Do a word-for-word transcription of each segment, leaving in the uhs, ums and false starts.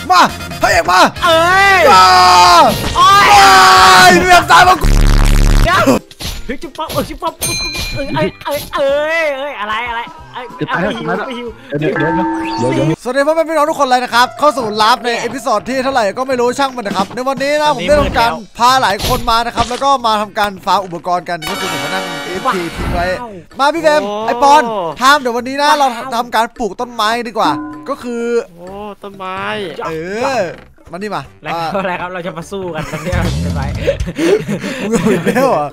มาพระเอกมาเอ้ยโอ้ยเรียบตายมาเดี๋ยวเฮ้ยจิ๊บป๊อปเออจิ๊บป๊อปเอ้ยเอ้ยเอ้ยเอ้ยเอ้ยอะไรอะไรเอ้ยไม่หิวไม่หิวเดี๋ยวเดี๋ยวเดี๋ยวเดี๋ยวสวัสดีพ่อแม่พี่น้องทุกคนเลยนะครับเข้าสู่ลับในเอพิโซดที่เท่าไหร่ก็ไม่รู้ช่างมันนะครับในวันนี้นะผมได้ทำการพาหลายคนมานะครับแล้วก็มาทำการฟาร์มอุปกรณ์กันก็คือผมมานั่ง เอฟ พี ทิ้งไว้มาพี่เฟมไอปอนทำเดี๋ยววันนี้นะเราทำการปลูกต้นไม้ดีกว่าก็คือโอ้ต้นไม้เออมานี่มาอะไรครับเราจะมาสู้กันตรงนี้เป็นไรมึงผิดแล้วเหรอ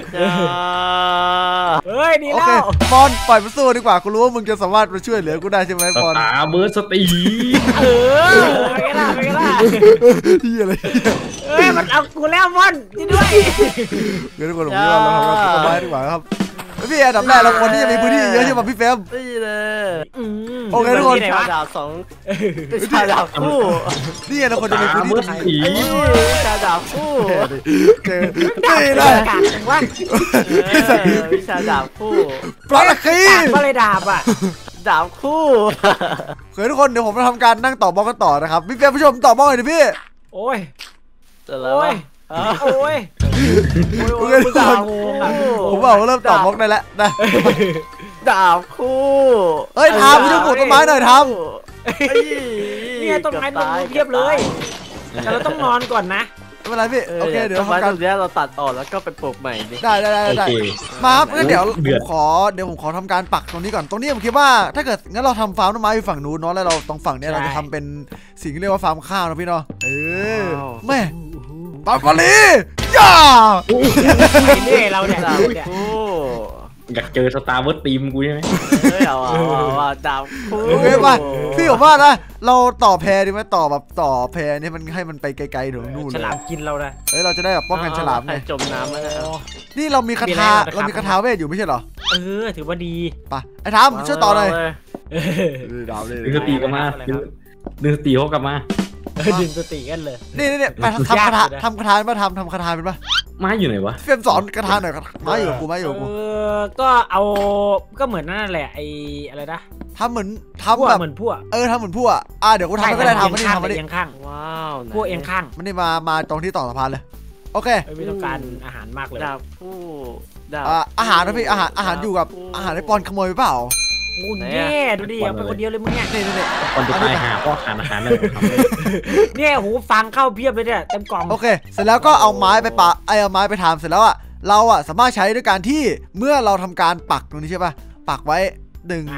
เฮ้ยดีแล้วโอเคปอนปล่อยมาสู้ดีกว่ากูรู้ว่ามึงจะสามารถมาช่วยเหลือกูได้ใช่ไหมปอนตาเบิร์ดสตีเออไปกันละไปกันละที่อะไรเฮ้ยมันเอากูแล้วมอนที่ด้วยเดี๋ยวทุกคนผมว่าเราทำกันต้นไม้ดีกว่าครับพี่อันดับแรกเราคนที่จะมีพื้นที่เยอะใช่ไหมพี่เฟมนี่เลยโอเคทุกคนชาดาบสองชาดาบคู่นี่เราคนจะมีพื้นที่ชาดาบคู่นี่เลยว่าชาดาบคู่ปลาตะคีปลาเลยดาบอ่ะดาบคู่เคยทุกคนเดี๋ยวผมจะทำการนั่งต่อบอลกันต่อนะครับพี่เฟมผู้ชมต่อบอลหน่อยดิพี่โอ้ยโอ้ยโอ้ยโอเคทุกคนผมบอกว่าเริ่มต่อบล็อกได้แล้วนะดาบคู่เฮ้ยทำผู้ชมปลูกต้นไม้หน่อยทำนี่ต้นไม้ต้นเพียบเลยแต่เราต้องนอนก่อนนะไม่เป็นไรพี่โอเคเดี๋ยวทำการเดี๋ยวเราตัดออกแล้วก็ไปปลูกใหม่ดิได้ได้ได้ได้มาครับงั้นเดี๋ยวผมขอเดี๋ยวผมขอทำการปักตรงนี้ก่อนตรงนี้ผมคิดว่าถ้าเกิดงั้นเราทำฟาร์มต้นไม้อยู่ฝั่งนู้นเนาะแล้วเราตรงฝั่งนี้เราจะทำเป็นสิ่งที่เรียกว่าฟาร์มข้าวนะพี่เนาะเออแม่ปาปาลีย่าเนี่ยเราเนี่ยอยากเจอสตาร์เวิร์ดทีมกูใช่ไหมเฮ้ยเอาว่าดาวโอเคป่ะพี่ผมว่านะเราต่อแพรดีไหมต่อแบบต่อแพรนี่มันให้มันไปไกลๆถึงนู่นเลยฉลามกินเรานะเฮ้ยเราจะได้แบบป้องกันฉลามไงจมน้ำแล้วนี่เรามีคาถาเรามีคาถาเวทอยู่ไม่ใช่เหรอเออถือว่าดีป่ะไอ้ทามช่วยต่อหน่อยดาวเลยดึงสตีกลับมาดึงสตีเขากลับมาดึงสติกันเลยนี่นี่ไปทำคาถาทำคาถามาทำทำคาถาเป็นปะไม้อยู่ไหนวะเฟรมสอนคาถาหน่อยไม้อยู่กูไม้อยู่กูเออก็เอาก็เหมือนนั่นแหละไออะไรนะทำเหมือนทำแบบเหมือนพวกเออทำเหมือนพวกอ่ะเดี๋ยวกูทำก็ได้ทำมาดิทำมาดิเอียงข้างว้าวพวกเอียงข้างมันนี่มามาตรงที่ต่อสะพานเลยโอเคไม่ต้องการอาหารมากเลยดาบผู้ดาบอาหารนะพี่อาหารอาหารอยู่กับอาหารในปอนขโมยไปเปล่าโอ้แย่ดูดิเอาไปคนเดียวเลยมึงเนี่ยนี่นี่ตอนจะไปหาก็หาอาหารเลยเนี่ยหูฟังเข้าเพียบเลยเนี่ยเต็มกล่องโอเคเสร็จแล้วก็เอาไม้ไปปะไอเอาไม้ไปทำเสร็จแล้วอ่ะเราอ่ะสามารถใช้ด้วยการที่เมื่อเราทำการปักตรงนี้ใช่ป่ะปักไว้หนึ่ง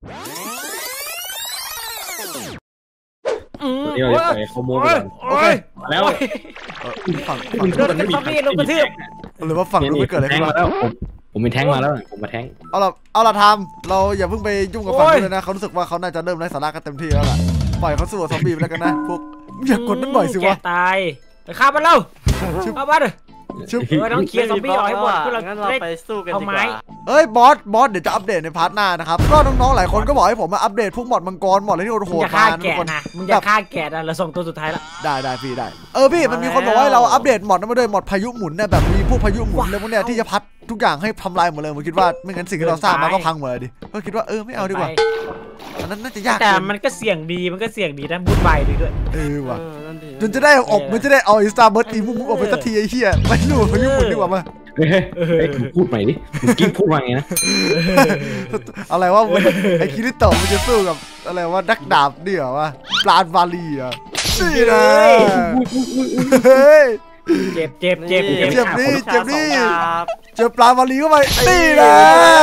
นี่เราจะไปขโมยก่อนโอเคแล้วฝั่งฝั่งนู้นไม่มีลงกระทืบหรือว่าฝั่งนู้นไม่เกิดอะไรขึ้นมาแล้วผมมีแท้งมาแล้วผมมาแท้งเอาละเอาละทำเราอย่าเพิ่งไปยุ่งกับฝั่งนู้นเลยนะเขารู้สึกว่าเขาน่าจะเริ่มไร้สาระกันเต็มที่แล้วล่ะปล่อยเขาสู้กับซอมบี้ไปแล้วกันนะพวกอย่ากดนั่นบ่อยสิวะตายไปฆ่ามันแล้วเอาบ้านเลยต้องเคลียร์ซอมบี้ออกให้หมดเพื่อเราไปสู้กันดีกว่าเฮ้ยบอสบอสเดี๋ยวจะอัปเดตในพาร์ทหน้านะครับก็น้องๆหลายคนก็บอกให้ผมมาอัปเดตพวกหมอดมังกรหมอดอะไรที่โหดมาทุกคนนะมึงจะฆ่าแกะนะเราส่งตัวสุดท้ายละได้ได้พี่ได้เออพี่มันมีคนบอกว่าเราอัปเดตหมอดนั้นมาด้วยหมอดพายุหมุนเนี่ยแบบมีพวกพายุหมุนอะไรพวกเนี้ยที่จะพัดทุกอย่างให้ทำลายหมดเลยผมคิดว่าไม่งั้นสิ่งที่เราสร้างมาก็พังหมดเลยดิก็คิดว่าเออไม่เอาดีกว่าอันนั้นน่าจะยากแต่มันก็เสี่ยงดีมันก็เสี่ยงดีนะบุญใบดีด้วยเออว่ะจนจะได้อบมันจะได้เอาอิสตาร์เบิร์ตตีมุกมุกออกไปสักทีไอ้เหี้ยไม่รู้พายุหมุนดีกว่ามาเฮ้ยพูดใหม่ดิกิ๊กพูดว่าไงนะอะไรว่าไอ้คิริโตะมันจะสู้กับอะไรว่าดักดาบนี่เหรอวะปราณวาลีอ่ะนี่นะเจ็บเจ็บเจ็บเจ็บนี่เจ็บนี่เจอปลาวาลีเข้าไปนี่นะ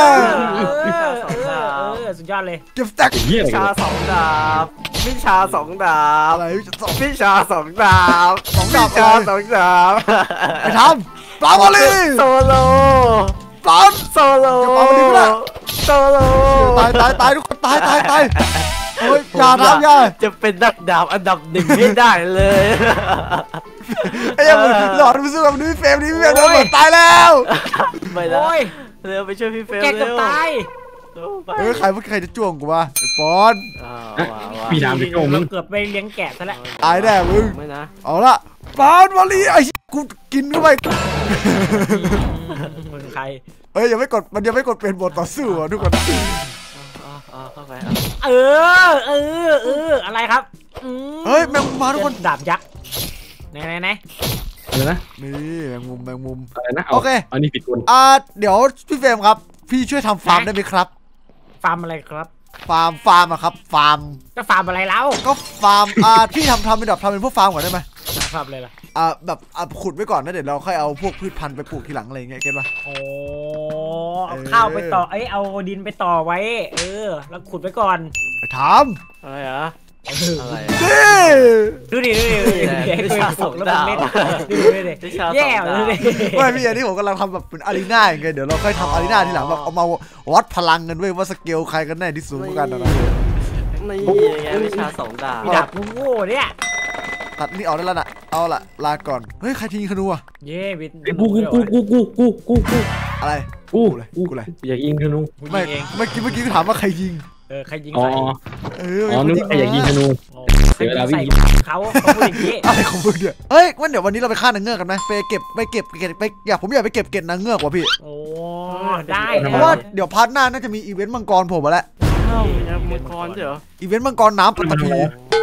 สุดยอดเลยเก็บสแต็กวิชาสองดาบวิชาสองดาบอะไรวิชาสองดาบสองดาบวิชาสองดาบไปทำปลาวาลีโซโลปลาโซโลปลาวาลีก็ได้โซโลตายตายตายทุกคนตายตายตายเฮ้ยอย่าทำอย่าจะเป็นนักดาบอันดับหนึ่งไม่ได้เลยไอ้ยังหลอดไปสู้กับพี่เฟรมนี่พี่เฟรมโดนหมดตายแล้วไม่ได้เร็วไปช่วยพี่เฟรมเร็วตายเออใครเมื่อใครจะจ้วงกูวะไอ้ปอนพี่ดามจะจ้วงมึงเกือบไปเลี้ยงแกะซะแล้วตายแน่มึงไม่นะเอาละปอนวอลลี่ไอ้กูกินเข้าไปมึงใครเอ้ยยังไม่กดมันยังไม่กดเป็นบทต่อสู้อ่ะทุกคนเข้าไปเออเออเอออะไรครับเฮ้ยแมงมุมมาทุกคนดาบยักษ์ไหนไหนไหนอะไรนะนี่แมงมุมแมงมุมอะไรนะโอเคอันนี้ผิดคนอ่าเดี๋ยวพี่เฟรมครับพี่ช่วยทำฟาร์มได้ไหมครับฟาร์มอะไรครับฟาร์มฟาร์มอะครับฟาร์มก็ฟาร์มอะไรแล้วก็ฟาร์มอ่าพี่ทำทำเป็นแบบทำเป็นพวกฟาร์มก่อนได้ไหมฟาร์มอะไรล่ะอ่าแบบอ่าขุดไว้ก่อนนะเดี๋ยวเราค่อยเอาพวกพืชพันธุ์ไปปลูกทีหลังอะไรเงี้ยเก็ตป่ะโอ้เอาข้าวไปต่อเอ้ยเอาดินไปต่อไว้เออแล้วขุดไว้ก่อนทำอะไรอ่ะดูดิดูดิดูดิวิชาสองดาวดูดิดูดิแย่เลยไม่พี่อันนี้ผมกำลังทำแบบเป็นอารีนาอย่างเงี้ยเดี๋ยวเราค่อยทำอารีนาทีหลังแบบเอามาวัดพลังกันด้วยว่าสเกลใครกันแน่ที่สูงกว่ากันนะนี่ไงวิชาสองดาวดาบโง่เนี่ยตัดนี่ออกได้แล้วน่ะเอาละลาก่อนเฮ้ยใครทิ้งธนูอ่ะเย่วินกูกูกูกูกูกูกูกูอะไรกูเลยกูเลยอยากยิงธนูไม่เมื่อกี้เมื่อกี้ถามว่าใครยิงเออใครยิงอ๋อเอออ๋อนึกว่าอยากยิงธนูเวลาวิ่งเขาเขาพูดอย่างนี้อะไรของมึงเนี่ยเฮ้ยวันเดี๋ยววันนี้เราไปฆ่านางเงือกกันไหมไปเก็บไปเก็บเก็บไปอยากผมอยากไปเก็บเกล็ดนางเงือกว่ะพี่โอ้ได้เพราะว่าเดี๋ยวพาร์ทหน้าน่าจะมีอีเวนต์มังกรผมมาแล้วมังกรเดี๋ยวอีเวนต์มังกรน้ำปัตตภี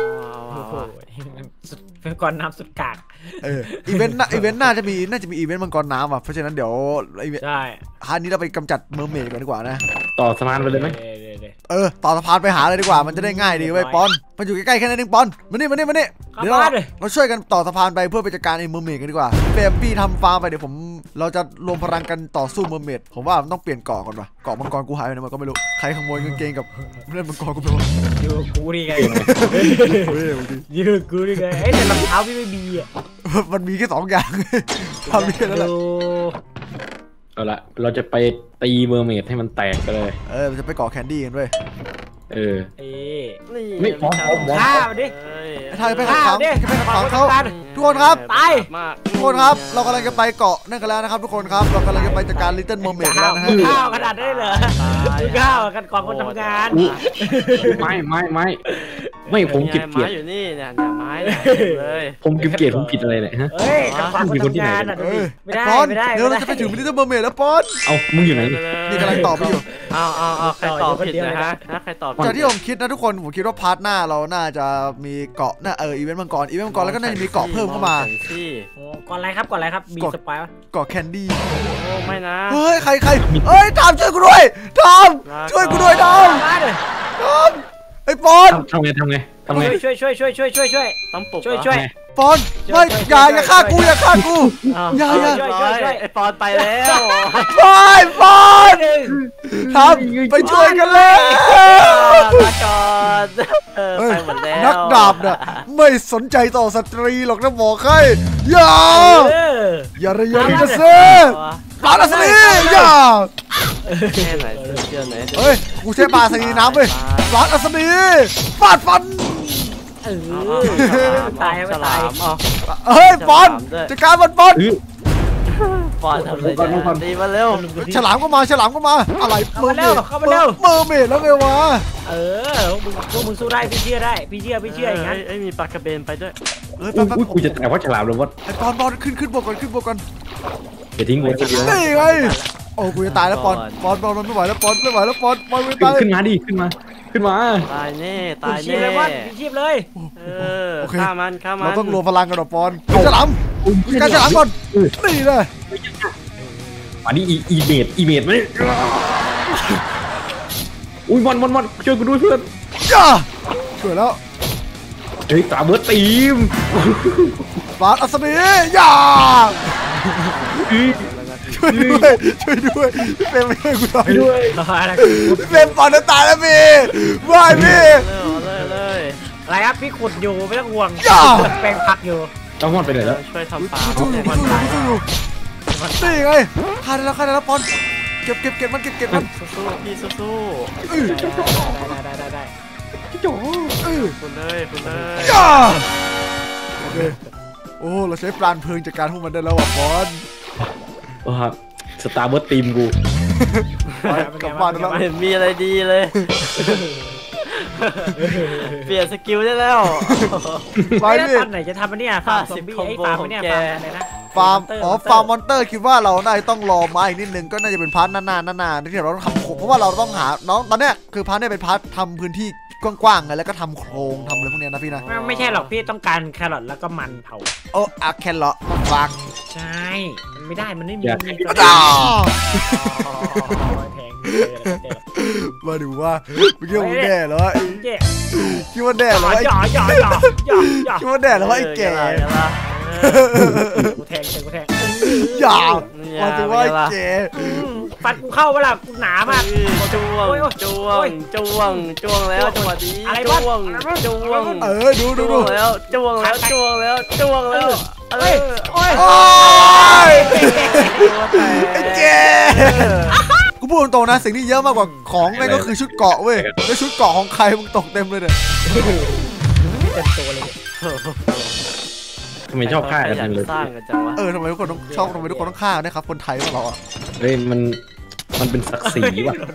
มังกรน้ำสุดกากเอออีเวนต์อีเวนต์น่าจะมีน่าจะมีอีเวนต์มังกรน้ำอ่ะเพราะฉะนั้นเดี๋ยวใช่ฮาร์ดนี้เราไปกำจัดเมอร์เมดก่อนดีกว่านะต่อสะพานไปเลยไหมเออต่อสะพานไปหาเลยดีกว่ามันจะได้ง่ายดีไว้ปอนมันอยู่ใกล้ๆแค่นั้นเองปอนมานี่มานี่มานี่เดี๋ยวเราเราช่วยกันต่อสะพานไปเพื่อไปจัดการไอ้เมอร์เมดกันดีกว่าเฟรมพี่ทำฟาร์มไปเดี๋ยวผมเราจะรวมพลังกันต่อสู้เมอร์เมดผมว่ามันต้องเปลี่ยนเกาะก่อนว่ะเกาะมังกรกูหายไปไหนมันก็ไม่รู้ใครขโมยกางเกงกับเล่นมังกรกูไปวะยืมกูดิไงยืมกูดิไงไอ้แต่รองเท้าพี่ไม่มีอ่ะมันมีแค่สองอย่างทำแค่นั้นแหละเอาละเราจะไปตีเมอร์เมดให้มันแตกไปเลยเออเราจะไปเกาะแคนดี้กันด้วยเออไม่พร้อมพร้อมฆ่ามันดิทายไปขังเขาไปขังเขาทุกคนครับตายทุกคนครับเรากำลังจะไปเกาะนั่นกันแล้วนะครับทุกคนครับเรากำลังจะไปจัดการลิตเติ้ลเมอร์เมดแล้วนะฮะข้าวขนาดได้เลยข้าวกันก่อนคนทำงานไม่ไม่ไม่ไม่ผมเก็บเกียรติอยู่นี่เนี่ยเนี่ยไม้เลยผมเก็บเกียรติผมผิดอะไรเนี่ยฮะเฮ้ยกันก่อนคนทำงานอ่ะไม่ได้ไม่ได้เดี๋ยวเราจะไปถึงลิตเติ้ลเมอร์เมดแล้วปอนเอามึงอยู่ไหนนี่กำลังตอบไปอยู่เอาเอาเอาใครตอบผิดนะฮะใครตอบจากที่ผมคิดนะทุกคนผมคิดว่าพาร์ทหน้าเราน่าจะมีเกาะน่าเอออีเวนต์มังกรอีเวนต์มังกรแล้วก็น่าจะมีเกาะเพิ่มเข้ามาก่อนอะไรครับก่อนอะไรครับมีสปายเกาะแคนดี้โอ้ไม่นะเฮ้ยใครใครเฮ้ยทอมช่วยกูด้วยทอมช่วยกูด้วยทอมทอมไอ้ปอนทำไงทำไงทำไงช่วยช่วยช่วยช่วยช่วยช่วยต้องปลุกช่วยช่วยปอนไม่อย่าอย่าฆ่ากูอย่าฆ่ากูอย่าอย่าไอ้ปอนไปแล้วปอนปอนทำไปช่วยกันเลยมาก่อนไปหมดแล้วนักดาบน่ะไม่สนใจต่อสตรีหรอกนะบอกให้อย่าอย่าระยำกันเซ่ปลาสลีอย่าแค่ไหนเชื่อไหนเฮ้ยกูใช้ปลาสลีน้ำเว้ยปลาสลีฟาดฟันเออตายไม่ตายเฮ้ยปอนจัดการมันปอนปอนทำอะไรดีมาเร็วฉลามก็มาฉลามก็มาอะไรเมอร์เมดเข้ามาเร็วเมอร์เมดแล้วไงวะเออมึงพวกมึงสู้ได้พี่เชื่อได้พี่เชื่อพี่เชื่ออย่างนั้นไอ้มีปลากระเบนไปด้วยเออกูจะแต่ว่าฉลามหรือว่าไอ้ปอนปอนขึ้นขึ้นบกก่อนขึ้นบกก่อนอย่าทิ้งกูคนเดียวนี่ไงโอ้กูจะตายแล้วปอนปอนปอนมันไม่ไหวแล้วปอนไม่ไหวแล้วปอนปอนไม่ตายขึ้นมาดิขึ้นมาขึ้นมาตายแน่ตายแน่เลยว่าชีพเลยเออฆ่ามันฆ่ามันเราต้องรวมพลังกันหรอปอนฉลามการฉลามก่อนนี่เลยอันนี้อีอีเมดอีเมดไหมอุ้ยบอลบอลบอลช่วยกูด้วยเพื่อนย่าช่วยแล้วเฮ้ยตาเบิร์ดตีมปาอัศนีย่าช่วยด้วยช่วยด้วยพี่เฟรมไม่ช่วยกูหน่อยด้วยพี่เฟรมปอนจะตายแล้วพี่ว่ายพี่เลยเลยอะไรครับพี่ขุดอยู่ไม่ต้องห่วงแปลงผักอยู่ต้องมอนไปไหนแล้วช่วยทำปลาช่วยอยู่ช่วยอยู่นี่ไงฆ่าได้แล้วฆ่าได้แล้วปอนเก็บเก็บเก็บมันเก็บเก็บมันสู้พี่สู้ได้ได้ได้โจ้คุณเลยคุณเลยโอเคโอ้เราใช้ปราณเพลิงจัดการพวกมันได้แล้วอ่ะปอนโอ้ครับสตาร์เบิร์ดทีมกูกลับบ้านแล้วเห็นมีอะไรดีเลยเปลี่ยนสกิลได้แล้วไปดิตอนไหนจะทำอันนี้ฟาร์มซอมบี้ไอ้ฟาร์มอันนี้ฟาร์มอะไรนะฟาร์มอ๋อฟาร์มมอนเตอร์คิดว่าเราน่าจะต้องรอมาอีกนิดนึงก็น่าจะเป็นพาร์ทนานๆนานๆที่เราต้องทำโครงเพราะว่าเราต้องหาน้องตอนเนี้ยคือพาร์ทเนี้ยเป็นพาร์ททำพื้นที่กว้างๆไงแล้วก็ทำโครงทำอะไรพวกเนี้ยนะพี่นะไม่ใช่หรอกพี่ต้องการแครอทแล้วก็มันเผาโอ้อะแครอทมาฟังใช่มันไม่ได้มันไม่มีจ้าแพงมาดูว่าเมื่อกี้มึงแด่แล้วไอ้เจ๊คิดว่าแด่แล้วไอ้หยอหยอหยอหยอหยอคิดว่าแด่แล้วไอ้แก่กูแทงกูแทงอย่ามาดูว่าไอ้แก่ฟันกูเข้าเวลากูหนามากจ้วงจ้วงจ้วงจ้วงแล้วจังหวะนี้จ้วงจ้วงเออดูดูจ้ดูวงแล้วจ้วงแล้วจ้วงแล้วจ้วงแล้วเอ้ยโอ้ยโอ้ยไอ้แก่กูพูดตรงๆนะสิ่งที่เยอะมากกว่าของแม่งก็คือชุดเกราะเว้ยแล้วชุดเกราะของใครมึงตกเต็มเลยเนี่ยเต็มตัวเลยทำไมชอบฆ่ากันจังเลยสร้างกันจังวะเออทำไมทุกคนต้องชอบทำไมทุกคนต้องฆ่าเนี่ยครับคนไทยพวกเราอ่ะเฮ้ยมันมันเป็นศักดิ์ศรีว่ะ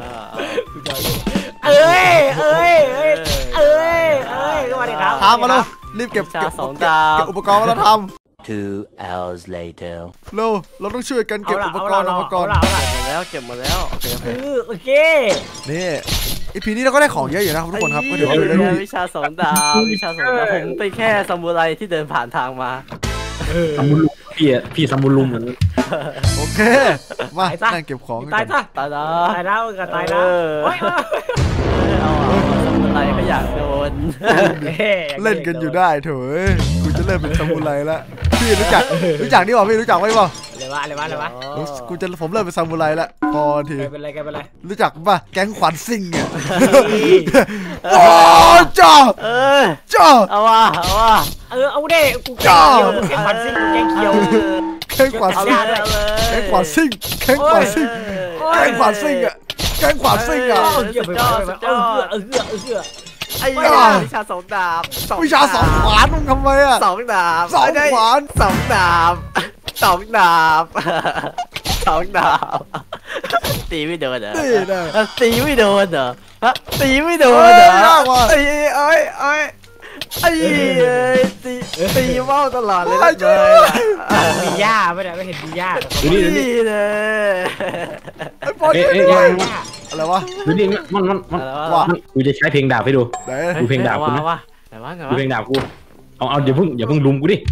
เอ้ยเอ้ยเอ้ยเอ้ยเอ้ยสวัสดีครับทำมาแล้วรีบเก็บเก็บสองดาวเก็บอุปกรณ์มาแล้วท Two hours later. ำเร็วเราต้องช่วยกันเก็บอุปกรณ์อุปกรณ์เอาละเก็บหมดแล้วเก็บหมดแล้วโอเคโอเคโอเคนี่อีพีนี้เราก็ได้ของเยอะอยู่นะครับทุกคนครับก็ถือว่าเป็นเรื่องที่วิชาสองดาววิชาสองดาวผมเป็นแค่ซามูไรที่เดินผ่านทางมาซัมบูลุมพี่อะพี่ซัมบูลุมเหมือนโอเคมานั่งเก็บของกันตายก่อนซะตายแล้ตายแล้วก็ตายแล้วโอ้ยเอาซามูไรก็อยากโดนเล่นกันอยู่ได้เถอะกูจะเริ่มเป็นซามูไรแล้วพี่รู้จักรู้จักนี่ป่ะพี่รู้จักไหมป่ะอะไรวะอะไรวะอะไรวะกูจะผมเริ่มเป็นซามูไรแล้วพอทีเป็นไรกันเป็นไรรู้จักป่ะแก๊งขวัญซิ่งเนี่ยโอ้จ้าเออจ้าเอาว่ะเอาว่ะเออเอาเด้กูแกงเขียวแกงผัดซิ่งแกงเขียวแก๊งขวัญเอาซิ่งเลยเอาเลยแก๊งขวัญซิ่งแก๊งขวัญซิ่งแก๊งขวัญซิ่งอ่ะแก๊งขวัญซิ่งอ่ะเออเออเออเออเออเออไอ้วิชาสองดาบวิชาสองขวานมึงทำไมอ่ะสองดาบสองขวานสองดาบสองดาบสองดาบตีไม่โดนเหรอนี่นะตีไม่โดนเหรอฮะตีไม่โดนเหรอไอ้ไอ้ไอ้ไอ้ตีตีว่าวตลอดเลยนะเลยมีหญ้าไม่ได้ไม่เห็นมีหญ้าดูดิดูดินี่เลยไอ้บอลเอ๊ะช่วยเอ๊ะด้วยอะไรวะดูดิมันมันมันว่ามันกูจะใช้เพลงดาบให้ดูไหนดูเพลงดาบกูนะว่าไหนว่าไงดูเพลงดาบกูเอาเอาอย่าเพิ่งอย่าเพิ่งลุมกูดิ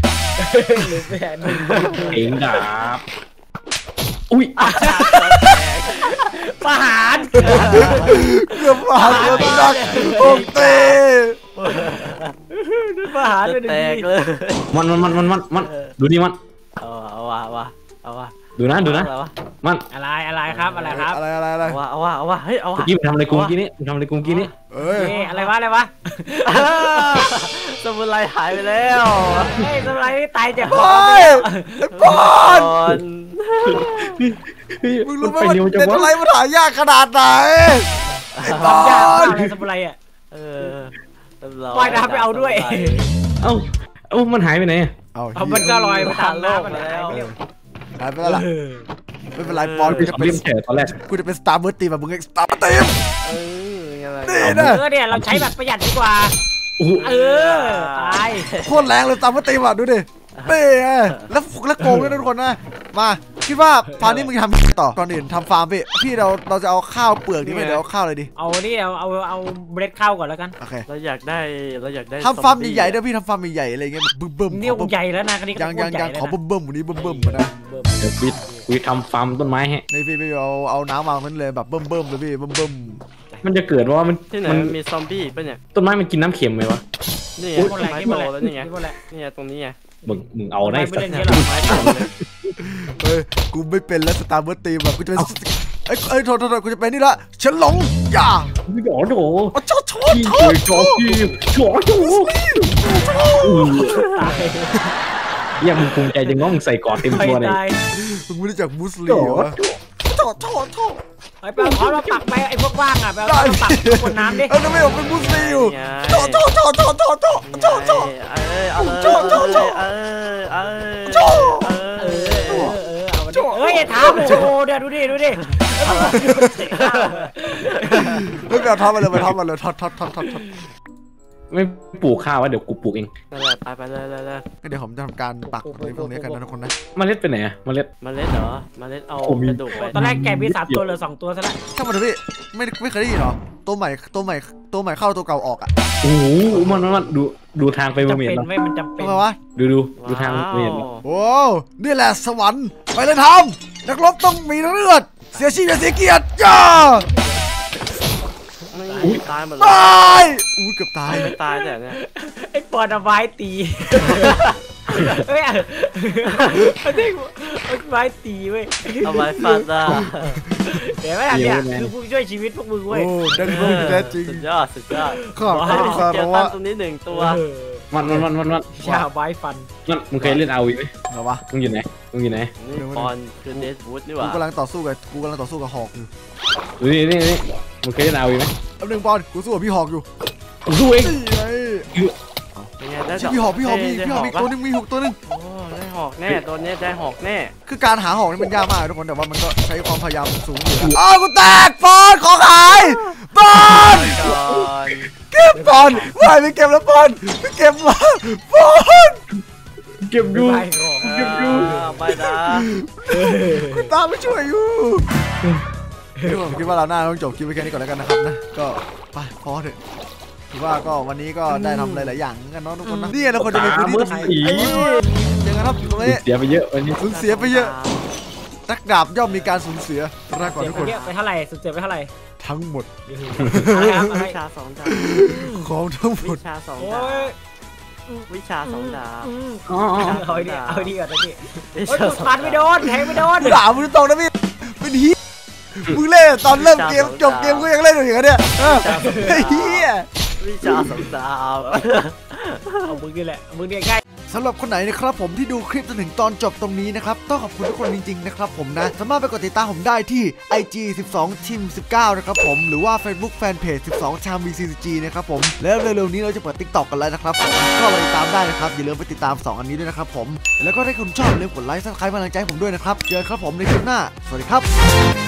เพลงดาบอุ้ยประหารเกือบผ่านแล้วนักโอเคประหารเลยแตกเลยมันมันมันมันมันมันดูนี่มันเอาเอาว่ะเอาว่ะเอาว่ะดูนะดูนะเอาว่ะมันอะไรอะไรครับอะไรครับอะไรอะไรอะไรเอาว่ะเอาว่ะเอาว่ะเฮ้ยเอาว่ะเมื่อกี้มันทำอะไรกูเมื่อกี้นี้มันทำอะไรกูเมื่อกี้นี้เอ้ยอะไรวะอะไรวะสมุนไพรหายไปแล้วเฮ้ยทำไรตายจากเฮ้ยไอ้บอลนมึงรู้ไหมไปว่าเร็วจังเด็ดวะอะไรมันหายากขนาดไหนไอ้บอยากลอะไรทำไรอ่ะเออว่ายน้ำไปเอาด้วยเอ้าเอ้ามันหายไปไหนเอาเอามันก็ลอยไปตามน้ำมันแล้วหายไปแล้วล่ะไม่เป็นไรบอลกูจะเป็นเล่มเฉยตอนแรกกูจะเป็นสตาร์เมอร์ตีแบบมึงไงสตาร์เมอร์ตีมเออยังไงนี่เอนะอเนี่ยเราใช้แบบประหยัดดีกว่าโอ้โหเออตายโคตรแรงเลยสตาร์เมอร์ตีมอ่ะดูดินี่ไงแล้วแล้วโกงด้วยนะทุกคนนะมาคิดว่าพาร์ทนี้มึงทำต่อก่อนอื่นทำฟาร์มพี่พี่เราเราจะเอาข้าวเปลือกนี่ไหมเดี๋ยวเอาข้าวอะไรดีเอานี่เอาเอาเอาเบรดเข้าก่อนแล้วกันโอเคเราอยากได้เราอยากได้ทำฟาร์มใหญ่ๆด้วยพี่ทำฟาร์มใหญ่ๆอะไรเงี้ยบึ้มบึ้มนี่วงใหญ่แล้วนะคันนี้ยังยังยังขอบึ้มบึ้มวันนี้บึ้มบึ้มนะเดี๋ยวกูกูทำฟาร์มต้นไม้ให้นี่พี่พี่เอาเอาน้ำวางนั้นเลยแบบบึ้มบึ้มเลยพี่บึ้มบึ้มมันจะเกิดว่ามันที่ไหนมันมีซอมบี้ป่ะเนี่ยต้นไม้มันกินน้ำเค็มไหมวะนี่ไงนี่หมต้ดนแหละไม้นี่หมโตดแหละแล้วนี่ไงนี่หมดแหละนี่ไงตรงนี้ไงมึงมึงเอาได้ไม่สัเล่กนเยอะหรอกไม้โตเลยเฮ้ยกูไม่เป็นแล้วสตาร์เมอร์ตีมแบบกูจะเป็นเอ้ยเอ้ยโทษโทษโทษกูจะเป็นนี่ละฉันหลงอย่าไม่หยอโถโอ้โชว์โชว์พี่โชเจว์อจอพี่หยอโถเยี่ยมึงภูมิใจจังว่ามึงใส่กอดเต็มไปตัวเลยตายมึงไม่รู้จักมุสลิมเหรอโชว์โชว์โชว์ไปไปเอาเราปักไปไอ้พวกว่างอ่ะไปเอาเราปักบนน้ำดิเออทำไมผมเป็นมุสลิมอยู่โชว์โชว์โชว์โชว์โชว์โชว์โชว์โชว์เออเอาเลยเอาเลยเออเออโชว์เอเอออเออเออเอาดิเฮ้ยเท้าโอ้โหเดี๋ยวดูดิดูดิไม่ไปเอาท็อปมาเลยไปท็อปมาเลยท็อปท็อปท็อปท็อปท็อปมไม่ปลูกข้าววะเดี๋ยวกูปลูกเองนั่นแหละไปไปเลยเลยเลยก็เดี๋ยวผมจะทำการปักตรงนี้ตรงนี้กันนะทุกคนนะเมล็ดไปไหนอะเมล็ดเมล็ดเหรอเมล็ดเอาผมมีกระดูกไปตอนแรกแกมีสามตัวเหลือสองตัวซะแล้วช่างมันเถอะพี่ไม่ไม่เคยได้ยินหรอตัวใหม่ตัวใหม่ตัวใหม่เข้าตัวเก่าออกอ่ะโอ้โหมันมันมันดูดูทางไปเมจำเมเป็นเนาะเว้ยมันจำเป็นทำไมวะดูดูดูทางเมเมโอ้นี่แหละสวรรค์ไปเลยทำนักรบต้องมีเลือดเสียชีวิตเสียเกียรติย่าไม่ตายหมดเลยตายอุ้ยเกือบตายไม่ตายแต่เนี่ยไอ้ปอนเอาไม้ตีเฮ้ยไอ้เด็กเอาไม้ตีเว้ยเอาไว้ฟาดหน้าเดี๋ยวไม่ทำเนี่ยคือผู้ช่วยชีวิตพวกมึงเว้ยโอ้ดังรุ่งแท้จริงสุดยอดสุดยอดขอบคุณเจคาอระตั้วะงตรงนี้หนึ่งตัวมันมันมันมันมันชาไม้ฟันมันมึงเคยเล่นอาวีไหมเหรอวะมึงอยู่ไหนมึงอยู่ไหนนี่ปอนคือเดสวูดนี่หกูว่ากำลังต่อสู้กับกูกำลังต่อสู้กับหอกอยู่ดูนี่นี่นี่มึงเคยเล่นอาวีไหมแป๊บนึงบอลกูสู้กับพี่หอกอยู่กูสู้เองนี่ไงเป็นไงได้ชื่อพี่หอกพี่หอกมีได้พี่หอกมีปะตัวหนึงมีหกตัวหนึงโอ้ได้หอกแน่ตัวเนี้ยได้หอกแน่คือการหาหอกนี่มันยากมากทุกคนแต่ว่ามันก็ใช้ความพยายามสูงอยู่นะอ้าวกูแตกบอลของหายบอลก่อนเก็บบอลไม่ไปเก็บแล้วบอลไปเก็บมาบอลเก็บอยู่ไม้ของเก็บอยู่อ่าไปนะกูตามไปช่วยอยู่ทุกคนคิดว่าเราหน้าต้องจบคลิปไปแค่นี้ก่อนแล้วกันนะครับนะก็ไปพอเถอะคิดว่าก็วันนี้ก็ได้ทำหลายๆอย่างกันเนาะทุกคนนะนี่เราควรจะมีพื้นที่ตรงนี้ไอ้ยังไงครับตรงนี้เสียไปเยอะวันนี้สูญเสียไปเยอะนักดาบย่อมมีการสูญเสียรากก่อนเสียทุกไปคนเยอะไปเท่าไหร่สุดเสียไปเท่าไหร่ทั้งหมดอะไรครับอะไรวิชาสองดาบของทั้งหมวิดชาสองโอ้ดาบยวิชาสองดาบอ๋ออ๋อเอาดีเอาดีก่อนนะพี่วิโอ้ยชาถูกสองฟันไม่โดนแทงไม่โดนด่ามึงตรงนะพี่เป็นฮียมึงเล่นตอนเริ่มเกมจบเกมก็ยังเล่นอยู่อย่างเนี้ยเออไอ้เฮียวิชาสองดาบเอามึงนี่แหละเอามึงเนี่ยใกล้สำหรับคนไหนนะครับผมที่ดูคลิปจนถึงตอนจบตรงนี้นะครับต้องขอบคุณทุกคนจริงๆนะครับผมนะสามารถไปกดติดตามผมได้ที่ ไอ จี สิบสอง ทีม สิบเก้า นะครับผมหรือว่า Facebook Fanpage สิบสอง ชาม วี ซี ซี จี นะครับผมแล้วเร็วๆนี้เราจะเปิด TikTok กันแล้วนะครับผมก็ไปติดตามได้นะครับอย่าลืมไปติดตามสองอันนี้ด้วยนะครับผมแล้วก็ถ้าคุณชอบอย่าลืมกดไลค์ซับสไครป์กำลังใจให้ผมด้วยนะครับเจอกันครับผมในคลิปหน้าสวัสดีครับ